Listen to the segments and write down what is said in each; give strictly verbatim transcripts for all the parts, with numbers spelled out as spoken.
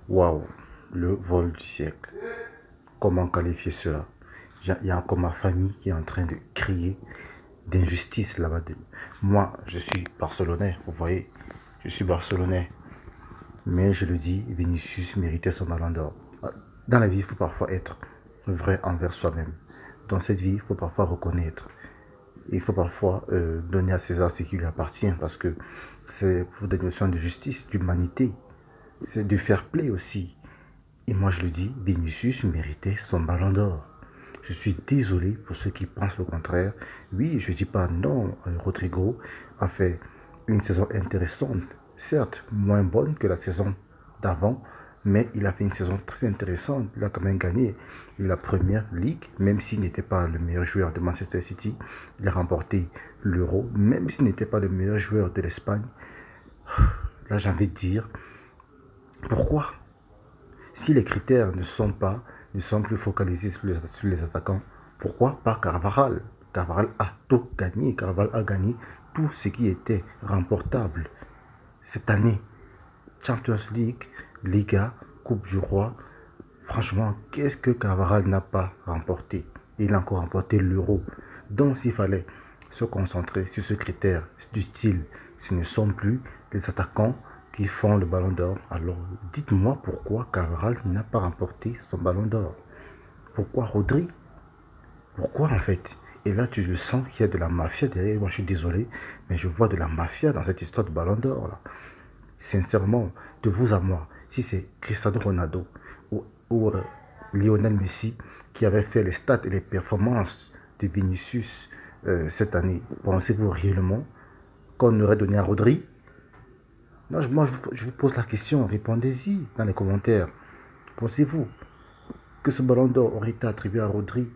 Waouh, le vol du siècle. Comment qualifier cela? Il y a encore ma famille qui est en train de crier d'injustice là-bas. Moi, je suis barcelonais, vous voyez, je suis barcelonais. Mais je le dis, Vinicius méritait son ballon d'or. Dans la vie, il faut parfois être vrai envers soi-même. Dans cette vie, il faut parfois reconnaître. Il faut parfois euh, donner à César ce qui lui appartient parce que c'est pour des notions de justice, d'humanité. C'est du fair play aussi. Et moi, je le dis, Vinicius méritait son ballon d'or. Je suis désolé pour ceux qui pensent le contraire. Oui, je ne dis pas non. Rodrigo a fait une saison intéressante. Certes, moins bonne que la saison d'avant, mais il a fait une saison très intéressante. Il a quand même gagné la première ligue, même s'il n'était pas le meilleur joueur de Manchester City. Il a remporté l'Euro, même s'il n'était pas le meilleur joueur de l'Espagne. Là, j'ai envie de dire, pourquoi? Si les critères ne sont pas, ne sont plus focalisés sur les, sur les attaquants, pourquoi pas Carvajal? Carvajal a tout gagné. Carvajal a gagné tout ce qui était remportable cette année. Champions League, Liga, Coupe du Roi. Franchement, qu'est-ce que Carvajal n'a pas remporté? Il a encore remporté l'Euro. Donc, s'il fallait se concentrer sur ce critère du style, ce ne sont plus les attaquants qui font le ballon d'or. Alors, dites-moi pourquoi Carvajal n'a pas remporté son ballon d'or. Pourquoi Rodri? Pourquoi en fait? Et là, tu le sens qu'il y a de la mafia derrière. Moi, je suis désolé, mais je vois de la mafia dans cette histoire de ballon d'or. Là. Sincèrement, de vous à moi, si c'est Cristiano Ronaldo ou, ou euh, Lionel Messi qui avait fait les stats et les performances de Vinicius euh, cette année, pensez-vous réellement qu'on aurait donné à Rodri? Non, je, moi, je, je vous pose la question, répondez-y dans les commentaires. Pensez-vous que ce ballon d'or aurait été attribué à Rodri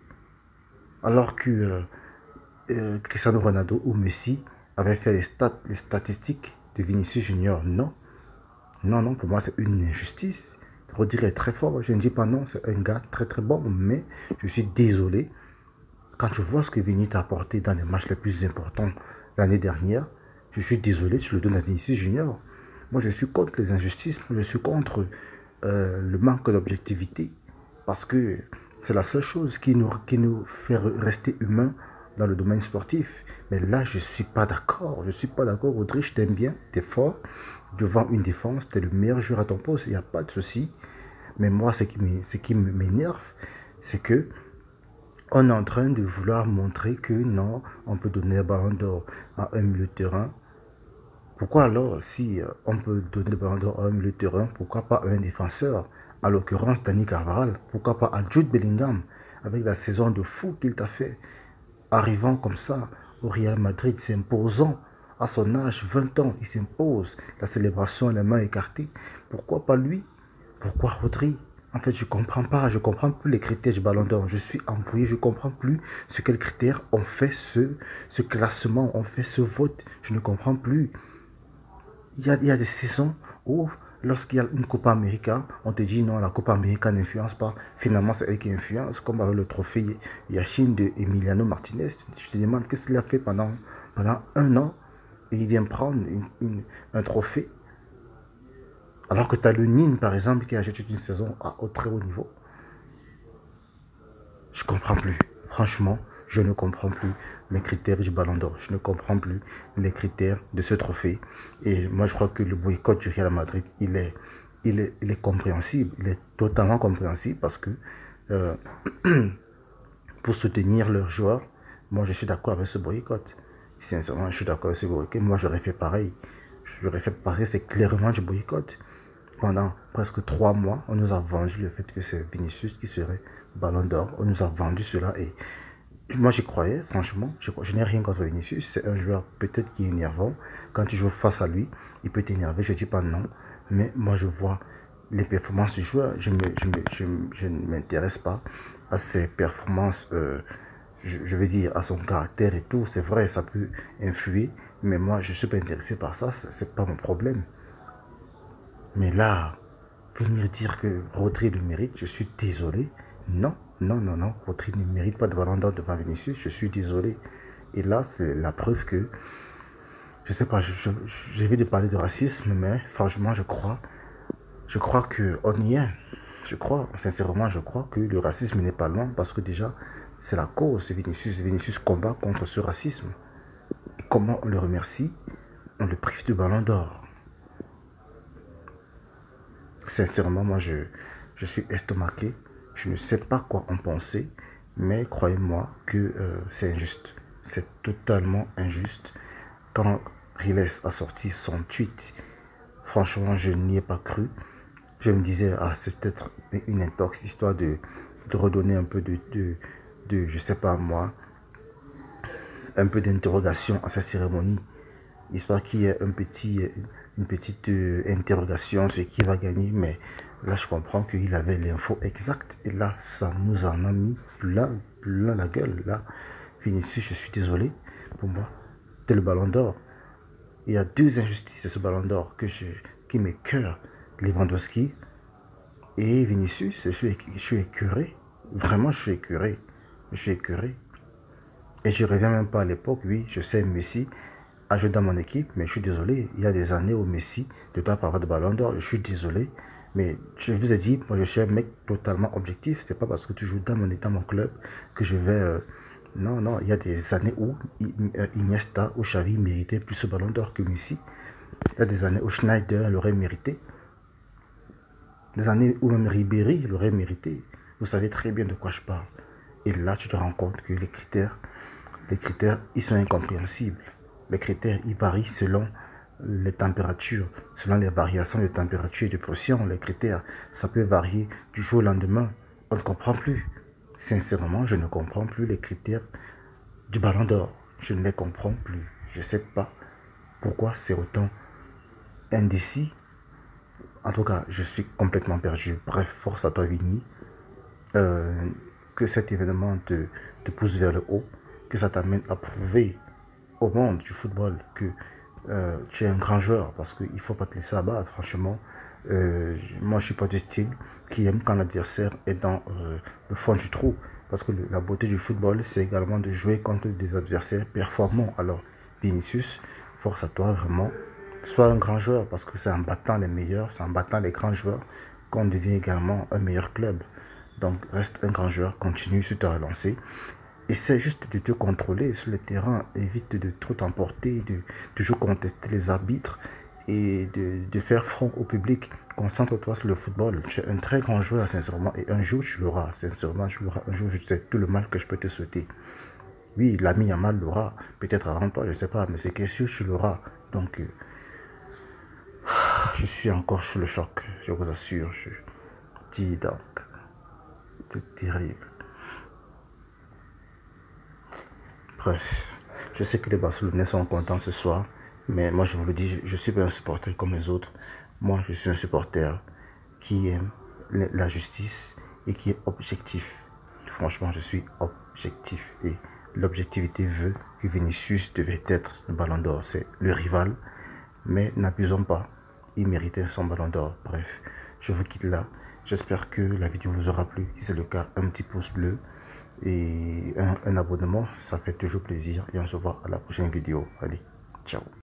alors que euh, euh, Cristiano Ronaldo ou Messi avaient fait les, stats, les statistiques de Vinicius Junior? Non, non, non, pour moi c'est une injustice. Rodri est très fort, je ne dis pas non, c'est un gars très très bon, mais je suis désolé. Quand je vois ce que Vinicius a apporté dans les matchs les plus importants l'année dernière, je suis désolé, je le donne à Vinicius Junior. Moi, je suis contre les injustices, je suis contre euh, le manque d'objectivité, parce que c'est la seule chose qui nous, qui nous fait rester humains dans le domaine sportif. Mais là, je ne suis pas d'accord. Je ne suis pas d'accord, Audrey, je t'aime bien, tu es fort. Devant une défense, tu es le meilleur joueur à ton poste, il n'y a pas de souci. Mais moi, ce qui m'énerve, c'est que on est en train de vouloir montrer que non, on peut donner le ballon d'or à un milieu de terrain. Pourquoi alors, si on peut donner le ballon d'or à un milieu de terrain, pourquoi pas à un défenseur? À l'occurrence, Dani Carvajal. Pourquoi pas à Jude Bellingham, avec la saison de fou qu'il t'a fait, arrivant comme ça au Real Madrid, s'imposant à son âge, vingt ans, il s'impose, la célébration, les mains écartées. Pourquoi pas lui? Pourquoi Rodri? En fait, je ne comprends pas, je ne comprends plus les critères du Ballon d'Or. Je suis embrouillé, je ne comprends plus ce quels critères ont fait ce, ce classement, ont fait ce vote. Je ne comprends plus. Il y a, il y a des saisons où, lorsqu'il y a une Copa América, on te dit non, la Copa América n'influence pas. Finalement, c'est elle qui influence, comme avec le trophée Yachine de Emiliano Martinez. Je te demande qu'est-ce qu'il a fait pendant, pendant un an et il vient prendre une, une, un trophée. Alors que tu as le Nîmes, par exemple, qui a acheté une saison à, au très haut niveau. Je ne comprends plus. Franchement, je ne comprends plus les critères du Ballon d'Or. Je ne comprends plus les critères de ce trophée. Et moi, je crois que le boycott du Real Madrid, il est, il est, il est compréhensible. Il est totalement compréhensible parce que euh, pour soutenir leurs joueurs, moi, je suis d'accord avec ce boycott. Sincèrement, je suis d'accord avec ce boycott. Moi, j'aurais fait pareil. J'aurais fait pareil. C'est clairement du boycott. Pendant presque trois mois, on nous a vendu le fait que c'est Vinicius qui serait Ballon d'Or. On nous a vendu cela et moi j'y croyais, franchement. Je, je n'ai rien contre Vinicius. C'est un joueur peut-être qui est énervant. Quand tu joues face à lui, il peut t'énerver. Je ne dis pas non. Mais moi je vois les performances du joueur. Je, me, je, me, je, je ne m'intéresse pas à ses performances, euh, je, je veux dire, à son caractère et tout. C'est vrai, ça peut influer. Mais moi je ne suis pas intéressé par ça. Ce n'est pas mon problème. Mais là, venir dire que Rodri le mérite, je suis désolé. Non, non, non, non. Rodri ne mérite pas de ballon d'or devant Vinicius, je suis désolé. Et là, c'est la preuve que, je sais pas, j'ai envie de parler de racisme, mais franchement, je crois Je crois qu'on y est. Je crois, sincèrement, je crois que le racisme n'est pas loin parce que déjà, c'est la cause de Vinicius. Vinicius combat contre ce racisme. Et comment on le remercie? On le prive du ballon d'or. Sincèrement, moi, je, je suis estomaqué. Je ne sais pas quoi en penser, mais croyez-moi que euh, c'est injuste. C'est totalement injuste. Quand Riles a sorti son tweet, franchement, je n'y ai pas cru. Je me disais, ah, c'est peut-être une intox, histoire de, de redonner un peu de, de, de, je sais pas moi, un peu d'interrogation à sa cérémonie. Histoire qu'il y ait un petit, une petite euh, interrogation sur qui va gagner. Mais là, je comprends qu'il avait l'info exacte. Et là, ça nous en a mis plein, plein la gueule. Là, Vinicius, je suis désolé. Pour moi, c'est le ballon d'or. Il y a deux injustices de ce ballon d'or que je, qui m'écœurent. Lewandowski et Vinicius. Je suis, je suis écœuré. Vraiment, je suis écœuré. Je suis écœuré. Et je reviens même pas à l'époque. Oui, je sais, Messi a joué dans mon équipe, mais je suis désolé. Il y a des années où Messi ne doit pas avoir de ballon d'or. Je suis désolé. Mais je vous ai dit, moi je suis un mec totalement objectif. C'est pas parce que tu joues dans mon, dans mon club que je vais... Euh, non, non, il y a des années où Iniesta ou Xavi méritaient plus ce ballon d'or que Messi. Il y a des années où Schneider l'aurait mérité. Des années où même Ribéry l'aurait mérité. Vous savez très bien de quoi je parle. Et là, tu te rends compte que les critères, les critères, ils sont incompréhensibles. Les critères, ils varient selon les températures, selon les variations de température et de pression. Les critères, ça peut varier du jour au lendemain. On ne comprend plus. Sincèrement, je ne comprends plus les critères du ballon d'or. Je ne les comprends plus. Je ne sais pas pourquoi c'est autant indécis. En tout cas, je suis complètement perdu. Bref, force à toi, Vigny. Euh, que cet événement te, te pousse vers le haut. Que ça t'amène à prouver au monde du football que euh, tu es un grand joueur, parce qu'il ne faut pas te laisser abattre. Franchement, euh, moi je suis pas du style qui aime quand l'adversaire est dans euh, le fond du trou, parce que le, la beauté du football, c'est également de jouer contre des adversaires performants. Alors Vinicius, force à toi, vraiment, sois un grand joueur, parce que c'est en battant les meilleurs, c'est en battant les grands joueurs qu'on devient également un meilleur club. Donc reste un grand joueur, continue sur ta relancée. Essaie juste de te contrôler sur le terrain, évite de trop t'emporter, de toujours contester les arbitres et de, de faire front au public. Concentre-toi sur le football. Tu es un très grand joueur, sincèrement, et un jour tu l'auras. Sincèrement, tu l'auras. Un jour, je sais tout le mal que je peux te souhaiter. Oui, l'ami Yamal l'aura, peut-être avant toi, je ne sais pas, mais c'est que sûr tu l'auras. Donc, euh, je suis encore sous le choc, je vous assure. Je dis donc, c'est terrible. Bref, je sais que les Barcelonais sont contents ce soir, mais moi je vous le dis, je, je suis pas un supporter comme les autres. Moi je suis un supporter qui aime la justice et qui est objectif. Franchement, je suis objectif et l'objectivité veut que Vinicius devait être le ballon d'or. C'est le rival, mais n'abusons pas, il méritait son ballon d'or. Bref, je vous quitte là. J'espère que la vidéo vous aura plu. Si c'est le cas, un petit pouce bleu et un, un abonnement, ça fait toujours plaisir. Et on se voit à la prochaine vidéo. Allez, ciao.